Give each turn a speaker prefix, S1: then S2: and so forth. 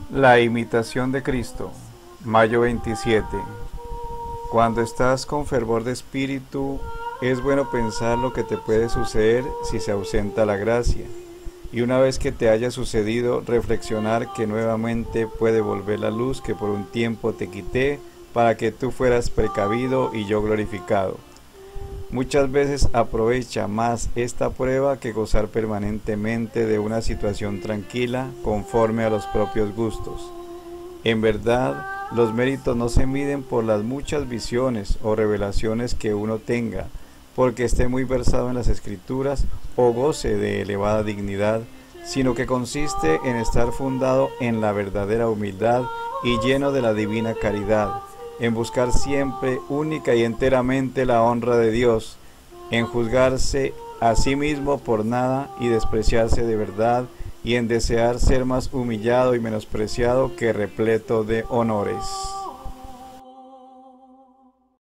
S1: La imitación de Cristo, mayo 27. Cuando estás con fervor de espíritu, es bueno pensar lo que te puede suceder si se ausenta la gracia, y una vez que te haya sucedido, reflexionar que nuevamente puede volver la luz que por un tiempo te quité para que tú fueras precavido y yo glorificado. Muchas veces aprovecha más esta prueba que gozar permanentemente de una situación tranquila conforme a los propios gustos. En verdad, los méritos no se miden por las muchas visiones o revelaciones que uno tenga, porque esté muy versado en las escrituras o goce de elevada dignidad, sino que consiste en estar fundado en la verdadera humildad y lleno de la divina caridad, en buscar siempre única y enteramente la honra de Dios, en juzgarse a sí mismo por nada y despreciarse de verdad, y en desear ser más humillado y menospreciado que repleto de honores.